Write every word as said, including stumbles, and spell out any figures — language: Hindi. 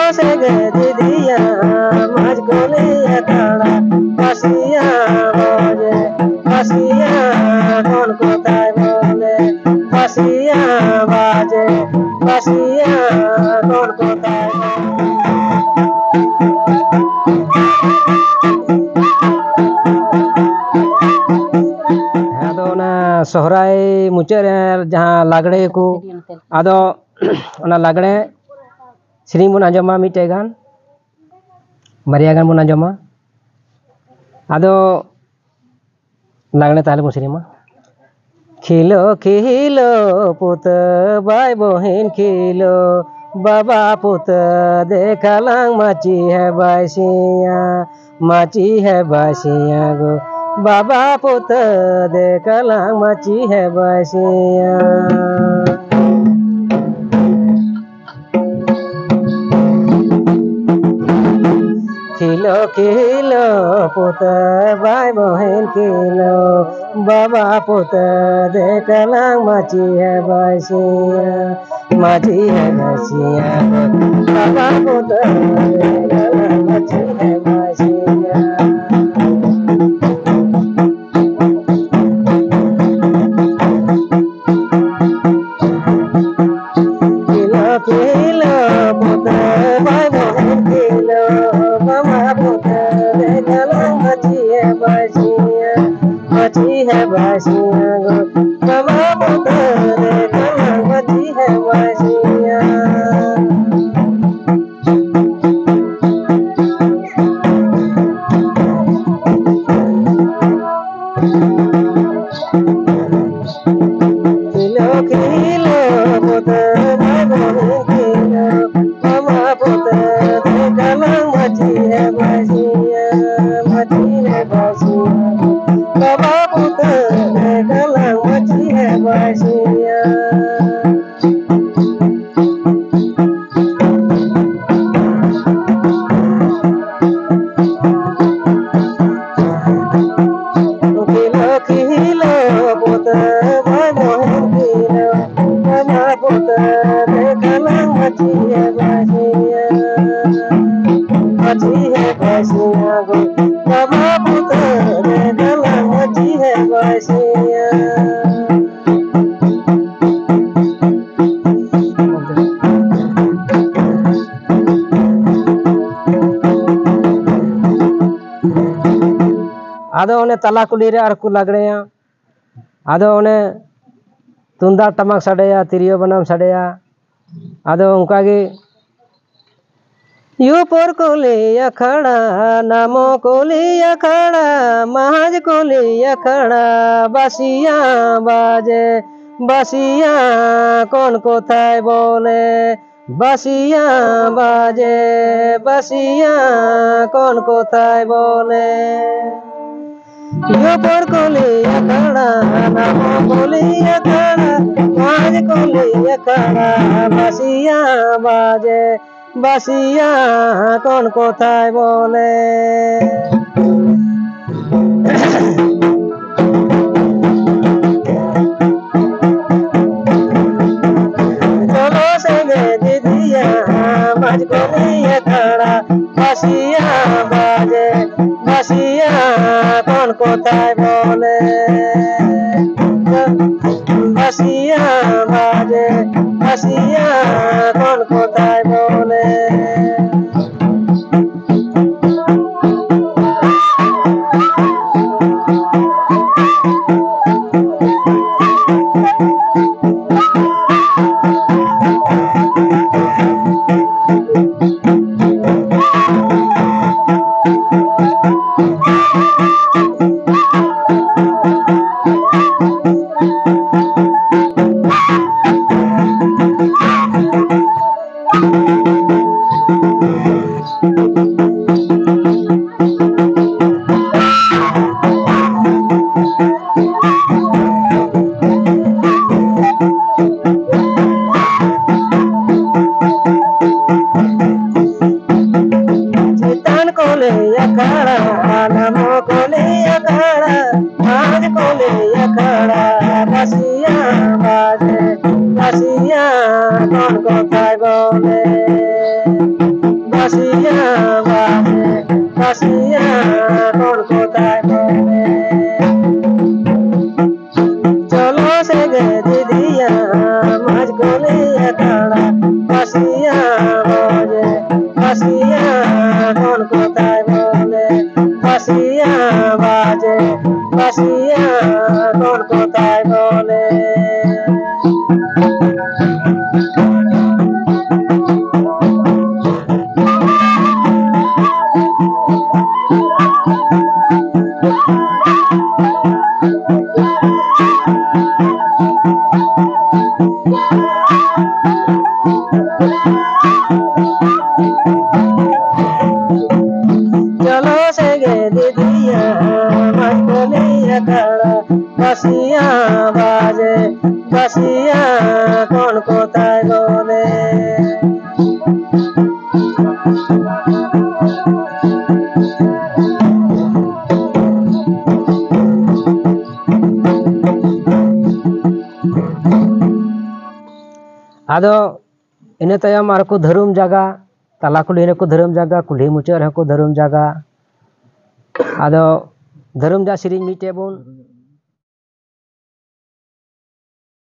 से गे दीदिया माज कोले अखाड़ा बसिया बाजे बसिया कौन कोताय बोले बसिया बाजे बसिया कौन कोताय सोहराय मुचाद जहाँ लागड़े को आदो लागड़े सेरी बन आंजमा मिटे गान बारिया गान बन आंजमा आदो लागड़े ताले बन सेरीमा खिलो खिलो पुत बाय बहिन खिलो बाबा पुत देखलांग माची है बासिया माची है बासिया गो बाबा पुत देखलांग माची है बासिया खिलो खिलो पुत बाय बहन खिलो बाबा पुत देखलांग माची है बासिया माची है बासिया बाबा पुत देखलांग माची है बासिया खिलो पुत बाय बहन खिलो बाबा पुत देखलांग माची है बासिया माची है बासिया गो बाबा पुत देखलांग माची है बासिया खिलो खिलो पुत बाय बहन खिलो बाबा पुत देखलांग माची है बासिया माची है बासिया बाबा पुत देखलांग माची है बासिया खिलो खिलो पुत बाय बहन खिलो बाबा पुत देखलांग माची है बासिया माची है बासिया गो बाबा पुत देखलांग माची है बासिया आदो ओने तला कुली रे आर को लागड़ेया आदो ओने तुंदा टमाक साडेया तिरियो बनाम साडेया आदो उनका गे यू पर कोले अखाड़ा नामो कोले अखाड़ा महाज कोले अखाड़ा बसिया बाजे बसिया कौन कोथाय बोले बसिया बाजे बसिया कौन कोथाय बोले यो पर कोले अखाड़ा नामो कोले अखाड़ा महाज कोले अखाड़ा बसिया बाजे बसिया कौन कोथाय बोले चलो से गे दीदिया माज कोले अखाड़ा बसिया बाजे बसिया कौन कोथाय बोले बसिया बाजे बसिया कौन कोथाय बोले बसिया कौन कोथाय बोले। आदो इने तायम आर को धर्म जागा तला कुली ने को धर्म जागा कुली मुचार है को धर्म जागा आदो धर्म जा सिरिंग मीटे बोन